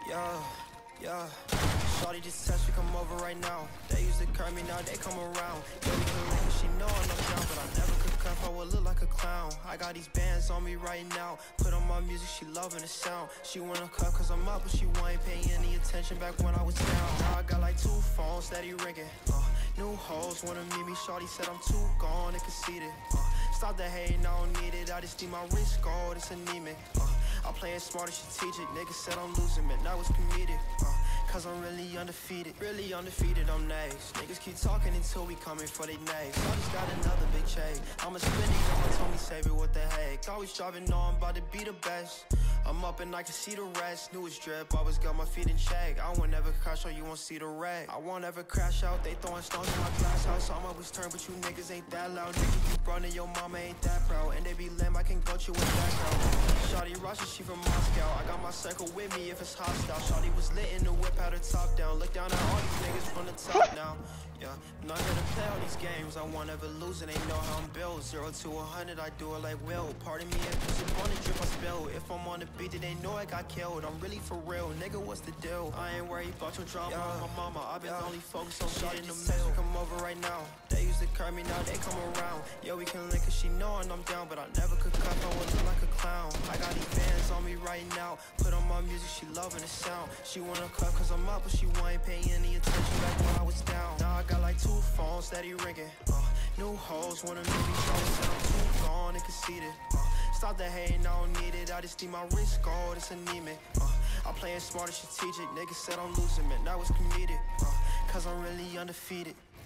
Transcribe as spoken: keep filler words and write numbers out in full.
Yeah, yeah. Shawty just text me, come over right now. They used to curb me, now they come around. Yeah, we can link, she know I'm up down, but I never could cuff, I would look like a clown. I got these bands on me right now. Put on my music, she loving the sound. She wanna cuff cause I'm up, but she wasn't paying any attention back when I was down. Now I got like two phones steady ringing. Uh, new hoes wanna meet me, shawty said I'm too gone and conceited. Uh, stop the hating, I don't need it. I just need my wrist gold, it's anemic. Uh, I'm playing smart and strategic. Niggas said I'm losing, man, that was comedic. Uh, Cause I'm really undefeated, really undefeated, I'm next. Niggas keep talking until we coming for they next. I just got another big check. I'ma spend it, I'ma told me save it, what the heck. Always driving on, about to be the best. I'm up and I can see the rest. Newest drip, always got my feet in check. I won't ever crash out, you won't see the wreck. I won't ever crash out, they throwing stones in my glass house. I'm always turn, but you niggas ain't that loud. Niggas keep running, your mama ain't that proud. And they be lame, I can go you with that crowd. Shawty Russia, she from Moscow. I got my circle with me if it's hostile. Shawty was lit in the whip, had her top down. Look down at all these niggas from the top now. Yeah, I'm not gonna play all these games, I won't ever lose and they know how I'm built. Zero to a hundred, I do it like Will. Pardon me if it's a on the drip I spill. If I'm on the beat, then they know I got killed. I'm really for real, nigga, what's the deal? I ain't worried about your drama, yeah. My mama, I've been yeah. only focused on getting the mail. Come over right now, they used to curb me, now they come around. Yeah, we can link cause she knowin' I'm down, but I never could cuff, I would look like a clown. I got these bands on me right now. Put on my music, she loving the sound. She wanna cuff cause I'm up, but she wasn't paying any attention back when I was down. Now I got like two phones steady ringing. Uh, new hoes wanna meet me, shawty said I'm too gone and conceited. Uh, stop the hating, I don't need it. I just need my wrist gold, it's anemic. Uh, I'm playing smart and strategic. Niggas said I'm losing, man, that was comedic. Uh, cause I'm really undefeated.